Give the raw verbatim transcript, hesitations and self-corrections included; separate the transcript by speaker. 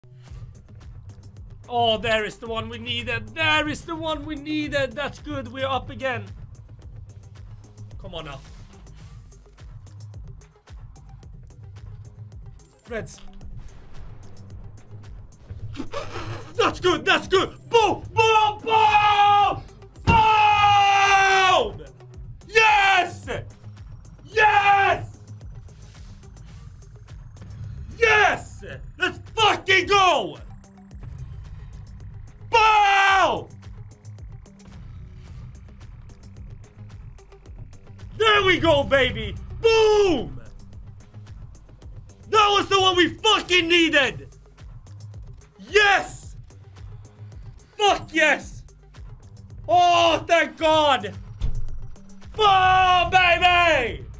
Speaker 1: Oh, there is the one we needed. There is the one we needed. That's good. We're up again. Come on now. Reds. That's good. That's good. Boom. Boom. Boom. Boom. Yes. Yes. Yes. Let's fucking go. Boom. There we go, baby. Boom. That was the one we fucking needed! Yes! Fuck yes! Oh, thank God! Boom, baby!